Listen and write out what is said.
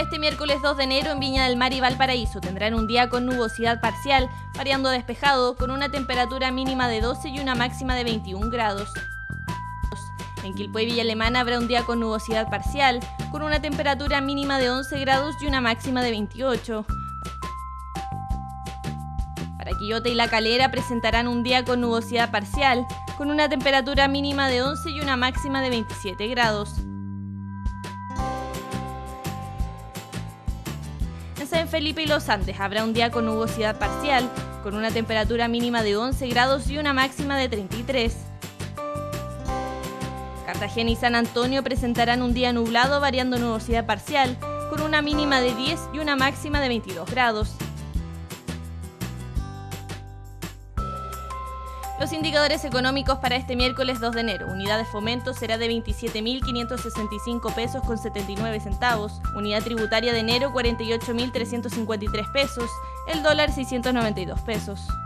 este miércoles 2 de enero en Viña del Mar y Valparaíso tendrán un día con nubosidad parcial, variando a despejado, con una temperatura mínima de 12 y una máxima de 21 grados. En Quilpué y Villa Alemana habrá un día con nubosidad parcial, con una temperatura mínima de 11 grados y una máxima de 28. Para Quillota y La Calera presentarán un día con nubosidad parcial, con una temperatura mínima de 11 y una máxima de 27 grados. En San Felipe y Los Andes habrá un día con nubosidad parcial, con una temperatura mínima de 11 grados y una máxima de 33. Cartagena y San Antonio presentarán un día nublado variando nubosidad parcial, con una mínima de 10 y una máxima de 22 grados. Los indicadores económicos para este miércoles 2 de enero. Unidad de fomento será de 27.565 pesos con 79 centavos. Unidad tributaria de enero 48.353 pesos. El dólar 692 pesos.